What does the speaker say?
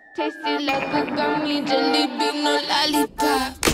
Tasty like a gummy, jelly bean, no lollipop.